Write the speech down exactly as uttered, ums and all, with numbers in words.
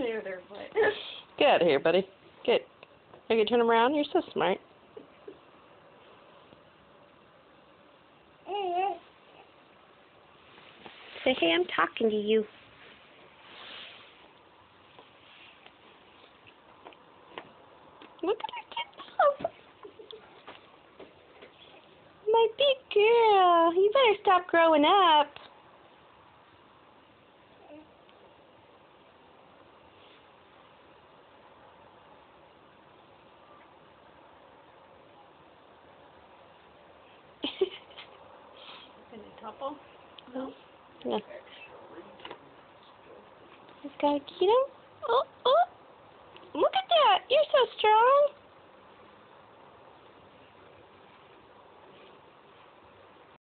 Near their foot. Get out of here, buddy. Get. Are you gonna turn him around? You're so smart. Say, hey, I'm talking to you. Look at her get up. My big girl. You better stop growing up. Gonna topple? No. Yeah. Just gotta get him. Oh.